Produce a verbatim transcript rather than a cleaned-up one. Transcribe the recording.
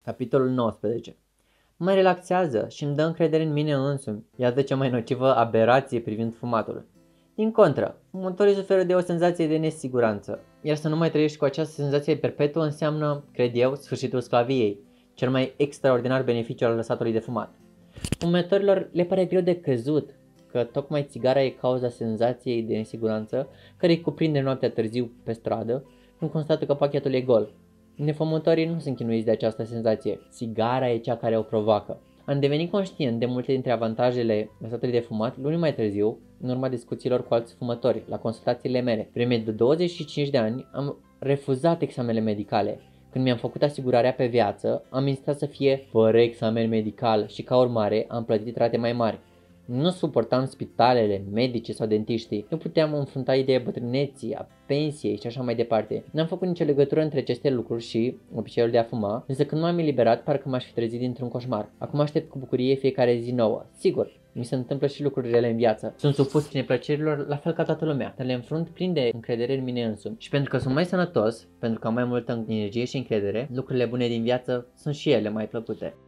Capitolul nouăsprezece. Mă relaxează și îmi dă încredere în mine însumi. Iată cea mai nocivă aberație privind fumatul. Din contră, fumătorii suferă de o senzație de nesiguranță, iar să nu mai trăiești cu această senzație perpetuă înseamnă, cred eu, sfârșitul sclaviei, cel mai extraordinar beneficiu al lăsatului de fumat. Fumătorilor le pare greu de crezut că tocmai țigara e cauza senzației de nesiguranță care îi cuprinde noaptea târziu pe stradă când constată că pachetul e gol. Nefumătorii nu sunt chinuiți de această senzație, țigara e cea care o provoacă. Am devenit conștient de multe dintre avantajele lăsatului de fumat luni mai târziu, în urma discuțiilor cu alți fumători, la consultațiile mele. Vreme de douăzeci și cinci de ani am refuzat examenele medicale. Când mi-am făcut asigurarea pe viață, am insistat să fie fără examen medical și ca urmare am plătit rate mai mari. Nu suportam spitalele, medici sau dentiștii, nu puteam înfrunta ideea bătrâneții, a pensiei și așa mai departe. N-am făcut nicio legătură între aceste lucruri și obiceiul de a fuma, însă când m-am eliberat parcă m-aș fi trezit dintr-un coșmar. Acum aștept cu bucurie fiecare zi nouă. Sigur, mi se întâmplă și lucruri rele în viață. Sunt supus neplăcerilor la fel ca toată lumea, dar le înfrunt plin de încredere în mine însumi. Și pentru că sunt mai sănătos, pentru că am mai multă energie și încredere, lucrurile bune din viață sunt și ele mai plăcute.